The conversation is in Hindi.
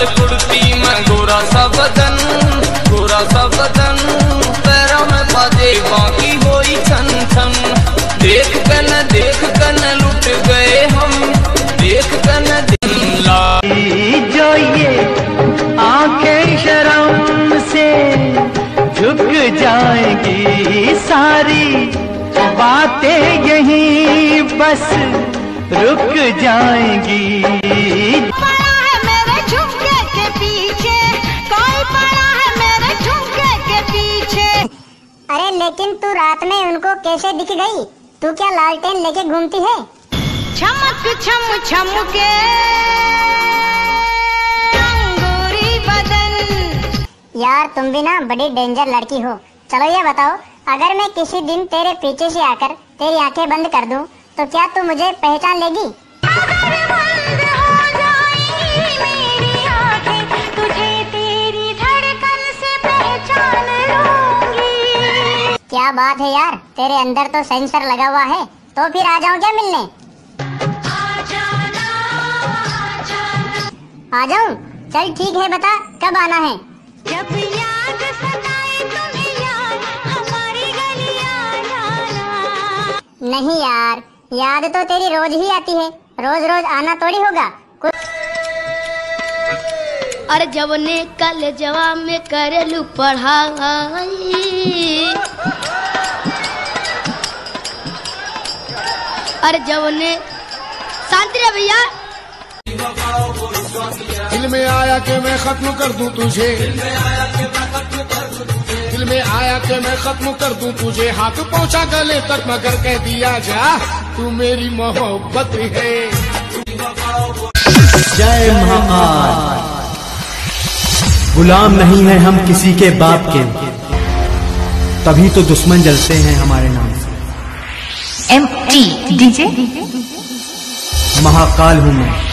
लाल कुर्ती में गोरा सा बदन, गोरा सा बदन, पैरों में बाजे बाकी होई छन छन। देख कन लुट गए हम, देख कन जो ये आंखें शर्म से झुक जाएंगी, सारी बातें यहीं बस रुक जाएंगी। पड़ा है मेरे झुमके के पीछे, कोई पड़ा है मेरे झुमके के पीछे। अरे लेकिन तू रात में उनको कैसे दिख गई? तू क्या लालटेन लेके घूमती है? चमक छम छम के अंगूरी बदन। यार तुम भी ना बड़ी डेंजर लड़की हो। चलो ये बताओ, अगर मैं किसी दिन तेरे पीछे से आकर तेरी आंखें बंद कर दूं, तो क्या तू मुझे पहचान लेगी? अगर बंद हो जाएंगी मेरी आंखें, तुझे तेरी धड़कन से पहचान लूंगी। क्या बात है यार, तेरे अंदर तो सेंसर लगा हुआ है। तो फिर आ जाऊं क्या मिलने? आ जाऊं? चल ठीक है, बता कब आना है? जब याद सताए तुम्हें यार, हमारी गलियां जाना। नहीं यार, याद तो तेरी रोज ही आती है, रोज रोज आना थोड़ी होगा। अरे जवने कल जवाब में करेलू पढ़ाई, अरे जवने शांति रे भैया। दिल में आया कि मैं खत्म कर दूं तुझे, दिल में आया कि मैं खत्म कर दूं तुझे, हाथ पहुंचा गले तक मगर कह दिया जा तू मेरी मोहब्बत है। जय महाकाल। गुलाम नहीं है हम किसी के बाप के, तभी तो दुश्मन जलते हैं हमारे नाम से। MT DJ महाकाल हूँ मैं।